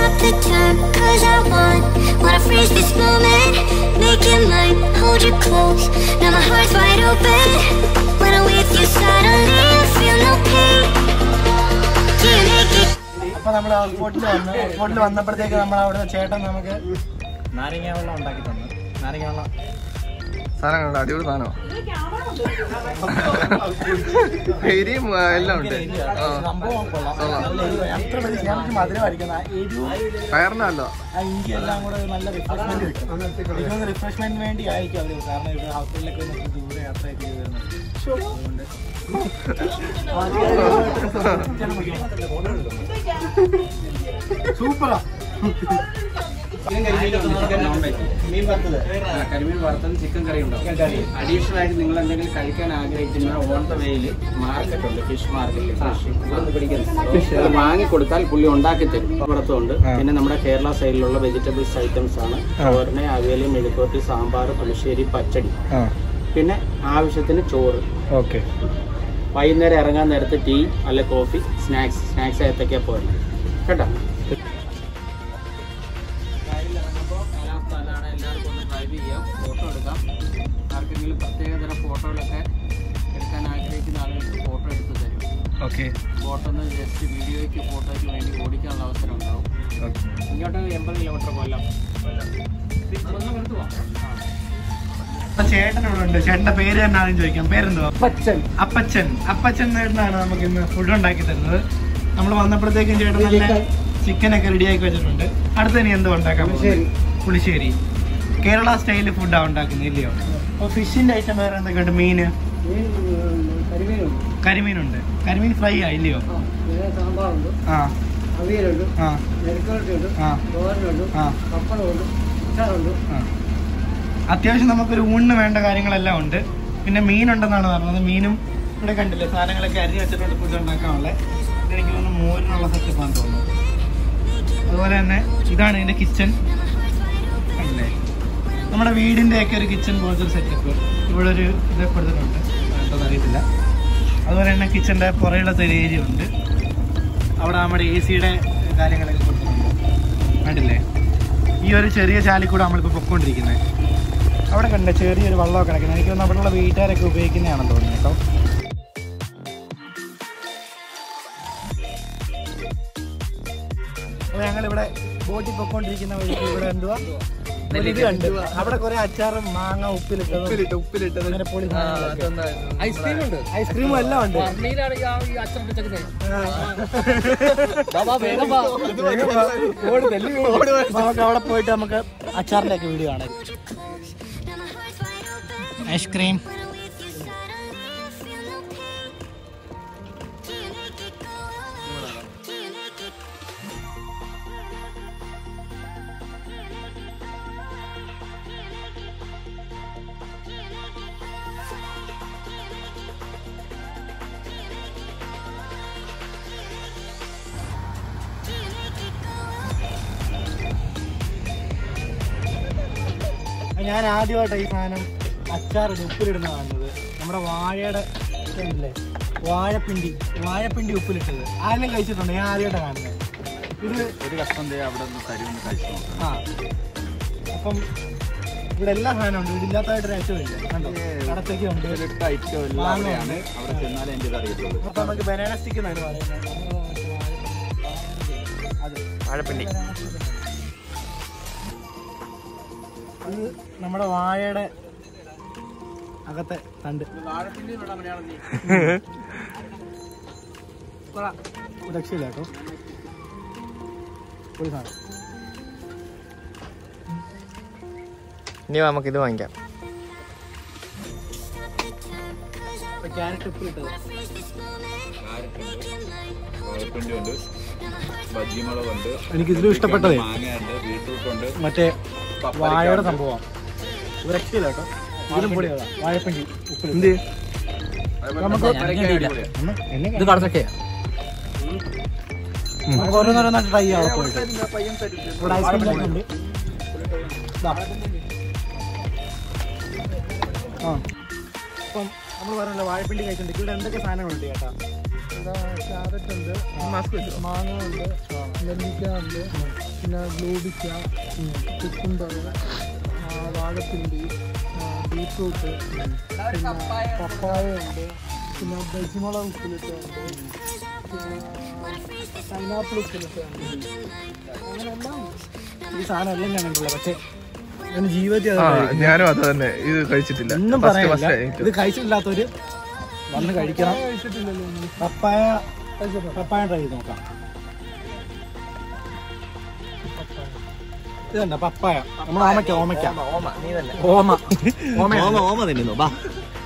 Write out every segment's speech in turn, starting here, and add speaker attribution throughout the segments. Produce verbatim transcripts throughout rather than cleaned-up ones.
Speaker 1: stop the time, cause I want Wanna freeze this moment, make it mine, hold you close. Now my heart's wide open. When I'm with you suddenly I feel no pain. Do you make it?
Speaker 2: അപ്പോൾ നമ്മൾ ഹോട്ടലിൽ വന്ന് ഹോട്ടലിൽ വന്നപ്പോഴത്തേക്ക് നമ്മൾ അവിടെ ചേട്ടൻ നമുക്ക് നാരങ്ങ വെള്ളം ഉണ്ടാക്കി തന്നു. നാരങ്ങ വെള്ളം സാധനങ്ങളുണ്ട്, അടിപൊളി സാധനമാണ്. എരിയും എല്ലാം ഉണ്ട്. അത്ര വലിയ ചേർത്ത് മധുരമായിരിക്കും. പയറിനല്ലോ ആ ഇഞ്ചി എല്ലാം കൂടെ നല്ല റിഫ്രഷ്മെന്റ് കിട്ടും. ഇതൊന്ന് റിഫ്രഷ്മെന്റിന് വേണ്ടി ആയിരിക്കും അവർ, കാരണം ഇവിടെ ഹോസ്പിറ്റലിലൊക്കെ ദൂരെ യാത്ര ചെയ്ത് വരുന്നത്. സൂപ്പറാ.
Speaker 3: കരിമീൻ വറുത്തത് ചിക്കൻ കറി ഉണ്ടാവും. അഡീഷണൽ ആയിട്ട് നിങ്ങൾ എന്തെങ്കിലും കഴിക്കാൻ ആഗ്രഹിക്കുന്ന ഓൺ ദ വേയിൽ മാർക്കറ്റ് ഉണ്ട്, ഫിഷ് മാർക്കറ്റ്. അത് വാങ്ങിക്കൊടുത്താൽ പുള്ളി ഉണ്ടാക്കി തരും. പുറത്തുണ്ട്. പിന്നെ നമ്മുടെ കേരള സൈഡിലുള്ള വെജിറ്റബിൾസ് ഐറ്റംസ് ആണ്. തോരന്, അവിയൽ, മെഴുക്കുവരട്ടി, സാമ്പാർ, പുളിശ്ശേരി, പച്ചടി, പിന്നെ ആവശ്യത്തിന് ചോറ്. ഓക്കെ. വൈകുന്നേരം ഇറങ്ങാൻ നേരത്ത് ടീ അല്ലെ കോഫി, സ്നാക്സ് സ്നാക്സ് ഏത്തൊക്കെ പോയി കേട്ടോ. ഫോട്ടോ എടുക്കാം. ആർക്കെങ്കിലും പ്രത്യേകതരം ഫോട്ടോകളൊക്കെ എടുക്കാൻ ആഗ്രഹിക്കുന്ന ആളുകൾക്ക് ഫോട്ടോ എടുത്ത് തരും. ഓക്കെ. ഫോട്ടോ ഒന്ന് ജസ്റ്റ് വീഡിയോയ്ക്ക് ഫോട്ടോയ്ക്ക് വേണ്ടി ഓടിക്കാനുള്ള അവസരം ഉണ്ടാവും. ഇങ്ങോട്ട് എൺപത് കിലോമീറ്റർ കൊല്ലം.
Speaker 2: ചേട്ടനോട് ഉണ്ട്. ചേട്ടന്റെ പേര് തന്നെ ആദ്യം ചോദിക്കാം. പേരെന്തുവാ? അപ്പച്ചൻ. അപ്പച്ചൻ അപ്പച്ചൻ ചേട്ടനാണ് നമുക്ക് ഇന്ന് ഫുഡ് ഉണ്ടാക്കി തരുന്നത്. നമ്മൾ വന്നപ്പോഴത്തേക്കും ചേട്ടൻ നല്ല ചിക്കനൊക്കെ റെഡിയാക്കി വെച്ചിട്ടുണ്ട്. അടുത്ത് ഇനി എന്തോ ഉണ്ടാക്കാം? പുളിശ്ശേരി. കേരള സ്റ്റൈലിൽ ഫുഡാണ് ഉണ്ടാക്കുന്നത് ഇല്ലയോ? അപ്പോൾ ഫിഷിന്റെ ഐറ്റം വേറെ എന്തൊക്കെയുണ്ട്? മീന്, കരിമീനുണ്ട്. കരിമീൻ ഫ്രൈ ആ ഇല്ലയോ? ആ ആ ആ അത്യാവശ്യം നമുക്കൊരു ഊണിന് വേണ്ട കാര്യങ്ങളെല്ലാം ഉണ്ട്. പിന്നെ മീനുണ്ടെന്നാണ് പറഞ്ഞത്. മീനും ഇവിടെ കണ്ടില്ലേ, സാധനങ്ങളൊക്കെ അരിഞ്ഞ് വെച്ചിട്ടുണ്ട് ഫുഡ് ഉണ്ടാക്കാനുള്ള. എനിക്ക് തോന്നുന്നു മോരിനുള്ള സെറ്റപ്പാന്ന് തോന്നുന്നു. അതുപോലെ തന്നെ ഇതാണ് ഇതിൻ്റെ കിച്ചൺ. കണ്ടില്ലേ, നമ്മുടെ വീടിൻ്റെ ഒക്കെ ഒരു കിച്ചൺ പോലത്തെ ഒരു സെറ്റപ്പ് ഇവിടെ ഒരു ഇതൊക്കെ കൊടുത്തിട്ടുണ്ട്. എന്താണെന്ന് അറിയത്തില്ല. അതുപോലെ തന്നെ കിച്ചൻ്റെ പുറയിലത്തെ ഒരു ഏരിയ ഉണ്ട്. അവിടെ നമ്മുടെ എ സിയുടെ കാര്യങ്ങളൊക്കെ കൊടുത്തിട്ടുണ്ട്. കണ്ടില്ലേ, ഈ ഒരു ചെറിയ ചാലിൽ കൂടെ നമ്മളിപ്പോൾ പൊയ്ക്കൊണ്ടിരിക്കുന്നത്. അവിടെ കണ്ടില്ലേ ചെറിയൊരു വള്ളമൊക്കെ കിടക്കുന്നത്. എനിക്ക് തോന്നുന്നു അവിടെയുള്ള വീട്ടുകാരൊക്കെ ഉപയോഗിക്കുന്നതാണെന്ന് തോന്നുന്നു കേട്ടോ. അപ്പോൾ ഞങ്ങളിവിടെ ബോട്ടിൽ പൊയ്ക്കൊണ്ടിരിക്കുന്ന വഴിക്ക് ഇവിടെ എന്തുവാ ഇത് കണ്ട് അവിടെ കുറെ അച്ചാറും മാങ്ങ ഉപ്പിലിട്ടത് ഉപ്പിലിട്ടത് അങ്ങനെ പൊളി ഐസ്ക്രീം ഉണ്ട്. ഐസ്ക്രീമും എല്ലാം ഉണ്ട്. നമുക്ക് അവിടെ പോയിട്ട് നമുക്ക് അച്ചാറിന്റെ ഒക്കെ വീഡിയോ കാണാം. ഐസ്ക്രീം ഞാൻ ആദ്യമായിട്ടാണ് ഈ സാധനം അച്ചാറിന് ഉപ്പിലിടുന്ന കാണുന്നത്. നമ്മുടെ വാഴയുടെ ഇല്ലേ, വാഴപ്പിണ്ടി വാഴപ്പിണ്ടി ഉപ്പിലിട്ടത് ആരെങ്കിലും കഴിച്ചിട്ടുണ്ട്? ഞാൻ ആദ്യമായിട്ടാണ് കാണുന്നത്. ഇത് ഒരു കഷ്ണം അവിടെ ആ അപ്പം ഇവിടെ എല്ലാ സാധനവും ഉണ്ട്. ഇതില്ലാത്തതായിട്ട് രക്ഷമില്ല. കണ്ടോ, കടത്തേക്ക് ഉണ്ട്. അപ്പൊ നമുക്ക് ബനാന സ്റ്റിക്ക് എന്നാണ് പറയുന്നത്. അത് വാഴപ്പിണ്ടി. അത് നമ്മുടെ വാഴയുടെ അകത്തെ തണ്ട്. രക്ഷയില്ല കേട്ടോ, ഒരു സാധനം. ഇനി നമുക്കിത് വാങ്ങിക്കാം. ക്യാരറ്റ് ഉപ്പ് ഇട്ടത്, എനിക്കിതിലും ഇഷ്ടപ്പെട്ടത് മറ്റേ വാഴയുടെ സംഭവം. ഒരു രക്ഷയില്ല കേട്ടോ, ഇതിലും പൊടിയതാ വാഴപ്പിണ്ടി ഉപ്പ്. എന്ത് നമുക്ക് നമുക്ക് ഓരോന്നോരോന്നായിട്ട് ട്രൈ ചെയ്യാം. പോയിട്ട് ഇവിടെ ഐസ്ക്രീം ഉണ്ട്. ആ അപ്പം നമ്മൾ പറഞ്ഞല്ലോ വാഴപ്പിണ്ടി കഴിച്ചിട്ടുണ്ട്. ഇവിടെ എന്തൊക്കെ സാധനങ്ങളുണ്ട് ചേട്ടാ?
Speaker 4: ക്യാരറ്റ് ഉണ്ട്, മാങ്ങ ഉണ്ട്, നെല്ലിക്ക ഉണ്ട്, പിന്നെ ഗ്ലൂബിക്ക, കുക്കുംബർ, വാഴപ്പിണ്ടി, ബീറ്റ്റൂട്ട്, പിന്നെ പപ്പായ ഉണ്ട്, പിന്നെ ബജിമുളക് ഉപ്പിലിട്ട് ഉണ്ട്, പൈനാപ്പിൾ ഉപ്പിലിട്ട് ഉണ്ട്. അങ്ങനെയെല്ലാം
Speaker 2: ഈ സാധനം എല്ലാം ഞാൻ കണ്ടുള്ള. പക്ഷെ ജീവിതത്തിൽ
Speaker 5: ഞാനും അത് തന്നെ ഇത് കഴിച്ചിട്ടില്ല.
Speaker 2: ഒന്നും പറയാനില്ല. ഇത് കഴിച്ചിട്ടില്ലാത്തവര് വന്ന് കഴിക്കണം.
Speaker 4: കഴിച്ചിട്ടില്ലല്ലോ.
Speaker 2: പപ്പായ പപ്പായ ട്രൈ ചെയ്ത് നോക്കാം. ഇതണ്ട പപ്പായ. നമ്മൾ ഓമയ്ക്ക ഓമയ്ക്ക ഓമ ഓമ ഓമ ഓമ തിന്നുന്നു. ബാ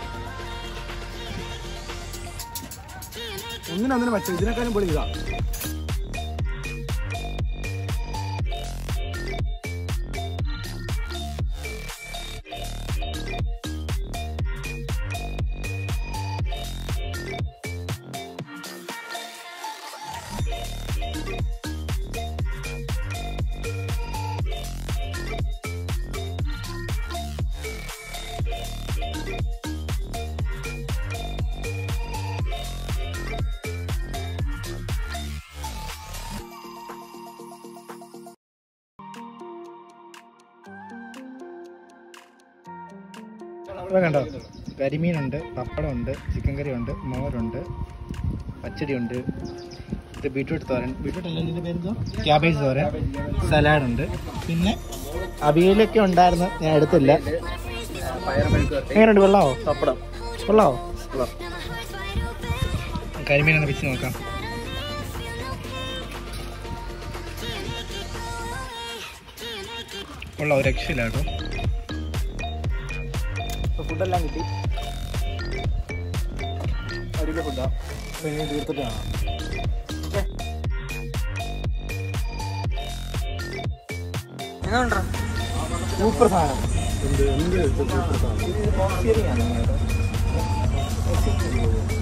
Speaker 2: ഒന്നിനൊന്നിനും പറ്റും. ഇതിനേക്കാളും പൊളി ഇതാ. ഇവിടെ കണ്ടോ, കരിമീനുണ്ട്, പപ്പടമുണ്ട്, ചിക്കൻ കറി ഉണ്ട്, മോരുണ്ട്, പച്ചടിയുണ്ട്, ഇത് ബീട്രൂട്ട് തോരൻ, ബീട്രൂട്ട് അല്ല ഇതിൻ്റെ പേരെന്തോ, ക്യാബേജ് തോരൻ, സലാഡുണ്ട്, പിന്നെ അവിയലൊക്കെ ഉണ്ടായിരുന്നു, ഞാൻ എടുത്തില്ല. എങ്ങനെയുണ്ട്? വെള്ളാവോ? പപ്പടം വെള്ളാവോ? കരിമീനൊന്ന് വെച്ച് നോക്കാം. ഉള്ള ഒരു രക്ഷയില്ല കേട്ടോ. ഫുഡെല്ലാം കിട്ടി. അടിപൊളി ഫുഡാണ്. ഇനി തീർത്തിട്ട് കാണാം. സൂപ്പർ സാധനം. എന്ത് എന്ത് സൂപ്പർ സാധനം.